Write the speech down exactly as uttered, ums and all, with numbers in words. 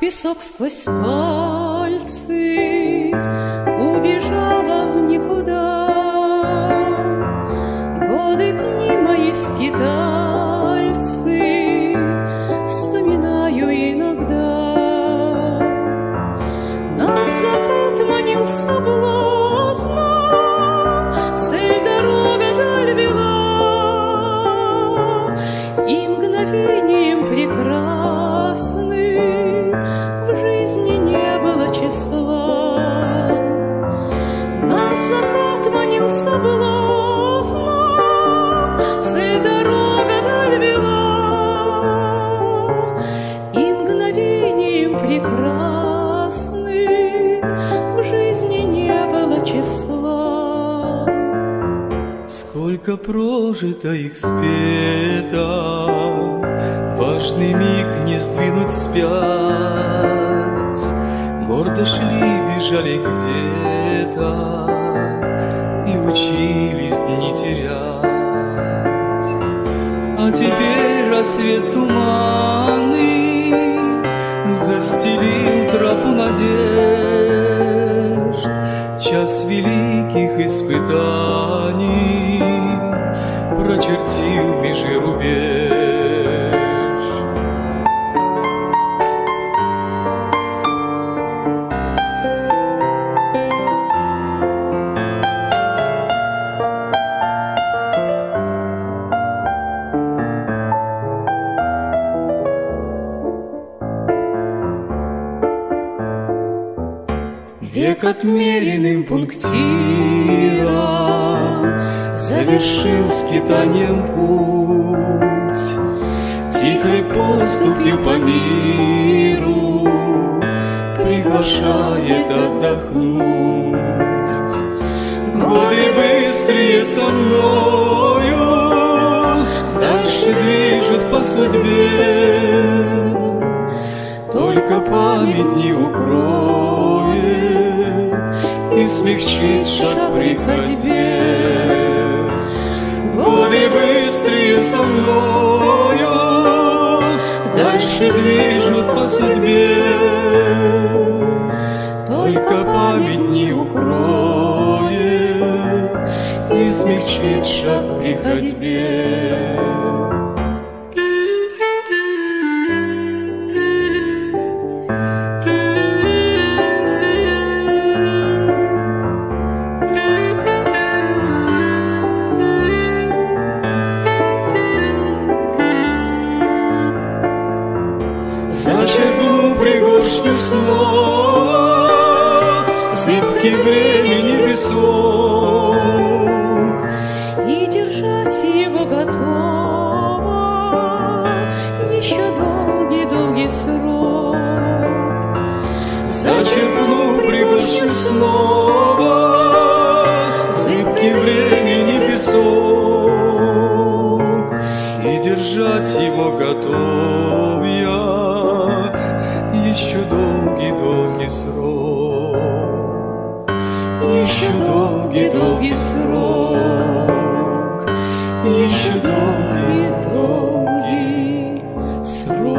песок сквозь пальцы, убежала в никуда. Годы, дни мои скитальцы, вспоминаю иногда. Нас закат манил соблазна, цель дорога даль вела, и мгновением прекрасным в жизни не было числа. Нас закат манил соблазна, цель дорога даль вела, и мгновением прекрасным в жизни не было числа. Сколько прожито их спето, важный миг не сдвинуть вспять. Гордо шли, бежали где-то и учились дни терять. А теперь рассвет туманный застелил тропу надежд. Час великих испытаний прочертил межи рубеж. Век отмеренным пунктиром завершил скитанием путь, тихой поступью по миру приглашает отдохнуть. Годы быстрее со мною дальше движут по судьбе, только память не укроет и смягчит шаг при ходьбе. Годы быстрее со мною дальше движут по судьбе, только память не укроет и смягчит шаг при ходьбе. Зачерпну пригоршню снова зыбкий времени песок, и держать его готово еще долгий-долгий срок. Зачерпну пригоршню снова зыбкий времени песок, и держать его готов я еще долгий-долгий срок, еще долгий-долгий срок, еще долгий-долгий срок.